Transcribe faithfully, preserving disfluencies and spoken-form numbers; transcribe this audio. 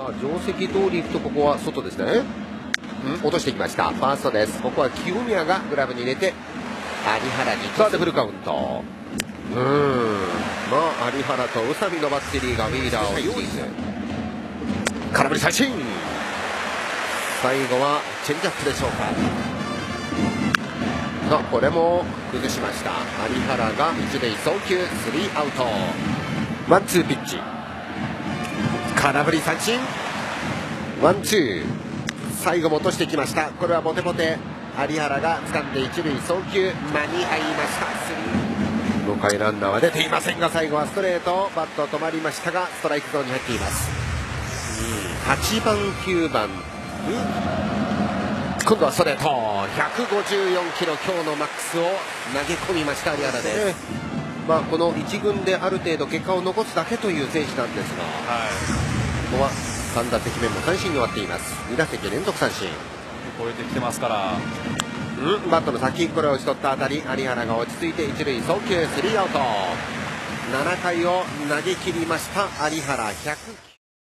さあ定石通り行くとここは外ですね。落としてきました。ファーストです。ここは清宮がグラブに入れて有原にさあでフルカウント。うーんまあ有原と宇佐美のバッテリーがウィーラーを用意する。空振り三振。最後はチェンジアップでしょうか。さあこれも崩しました。有原が一塁送球スリーアウト。ワンツーピッチ。空振り三振。ワンツー。最後も落としてきました。これはボテボテ有原が掴んで一塁送球間に合いました。スリー。ごかいランナーは出ていませんが最後はストレートバット止まりましたがストライクゾーンに入っています。はちばんきゅうばん今度はストレートひゃくごじゅうよんキロ今日のマックスを投げ込みました有原です。まあ、このいち軍である程度結果を残すだけという選手なんですが、はい、ここはさん打席目も三振に終わっています。に打席連続三振超えてきてますから、 うん、バットの先これを打ち取った当たり有原が落ち着いて一塁送球スリーアウト。ななかいを投げ切りました有原ひゃくきゅう